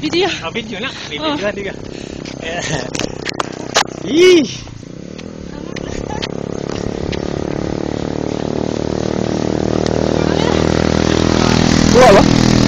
Video. Video na. Video na juga. Ih. Gua apa?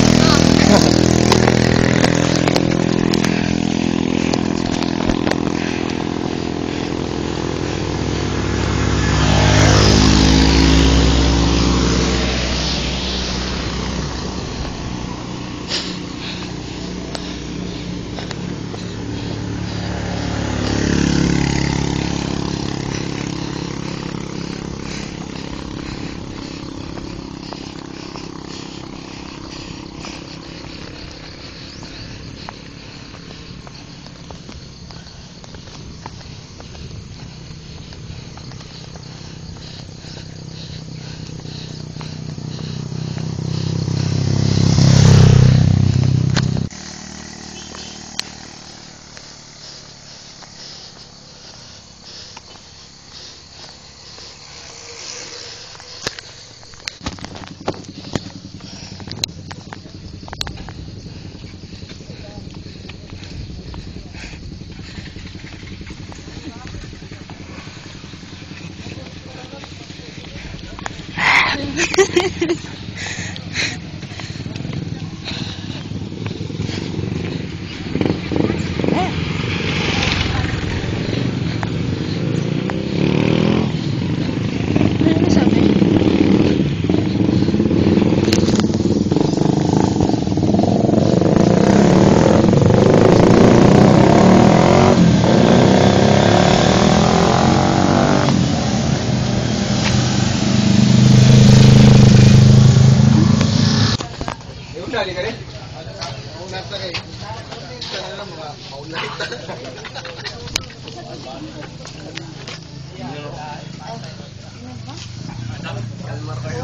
Dali ka rin? Mauna sa kayo. Sana lang mga mauna kita. Kalmar kayo.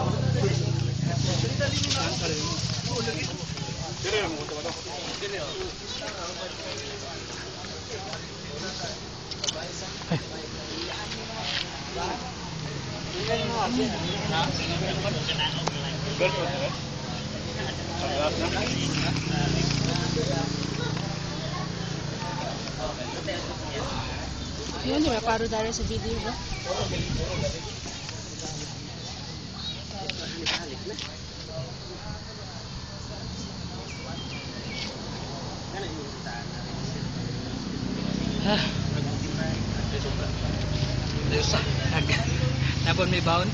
Yun, di ba? Paro dahil sa video ba? Napon may baon?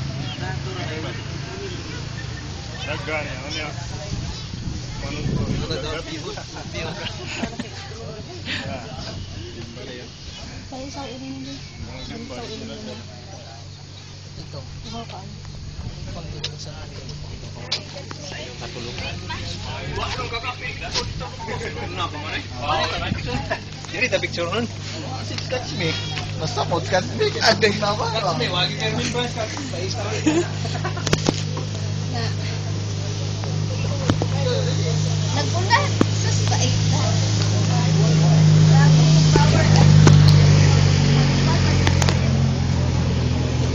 Naggan, ano niya? Kaya sa ulo nila. Sa ulo nila. Ito. Ikaw kaan. Pagdulong sa akin. Sa'yo katulong. Ano pa man eh? Diri ta picture nun. Catch me. Basta podcast me. Agay na ba? Catch me. Wagi ka rin ba?